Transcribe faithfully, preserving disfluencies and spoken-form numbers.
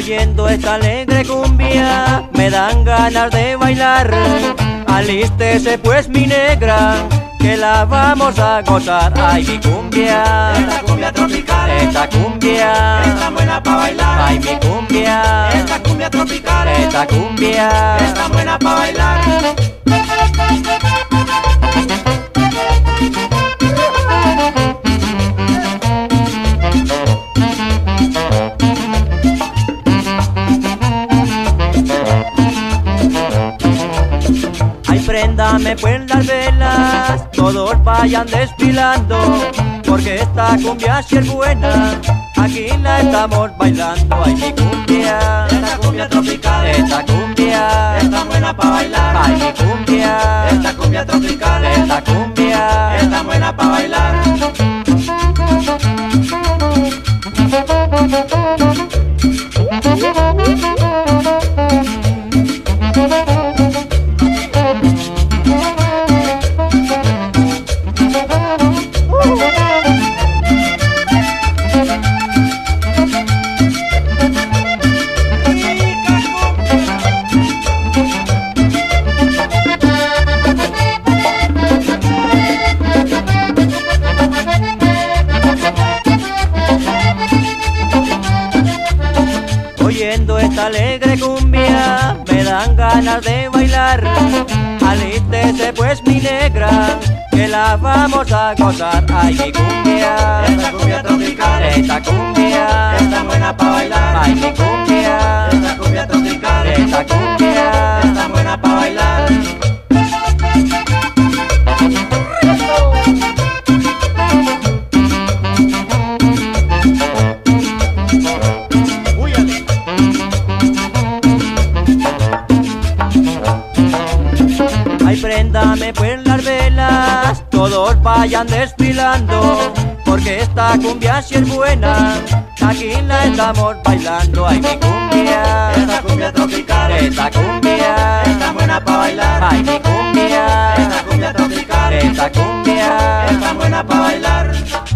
Oyendo esta alegre cumbia me dan ganas de bailar. Alístese pues mi negra, que la vamos a gozar. Ay, mi cumbia, Esta cumbia tropical, esta cumbia, está buena pa' bailar. ay, mi cumbia, Esta cumbia tropical, esta cumbia. está buena pa' bailar. Ay, préndame pues las velas, todos vayan desfilando, porque esta cumbia si es buena, aquí la estamos bailando. Ay, mi cumbia, Esta cumbia tropical, esta cumbia, está buena pa' bailar. ay, mi cumbia, Esta cumbia tropical, esta cumbia. está buena pa' bailar. Oyendo esta alegre cumbia me dan ganas de bailar. Alístese pues mi negra, que la vamos a gozar. Ay, mi cumbia, Esta cumbia tropical, esta cumbia, está buena pa' bailar. ay, mi cumbia, Esta cumbia tropical, esta cumbia. está buena pa' bailar. Ay, préndame pues las velas, todos vayan desfilando, porque esta cumbia si es buena, aquí la estamos bailando. Ay, mi cumbia, Esta cumbia tropical, esta cumbia, está buena pa' bailar. ay, mi cumbia, Esta cumbia tropical, esta cumbia. está buena pa' bailar.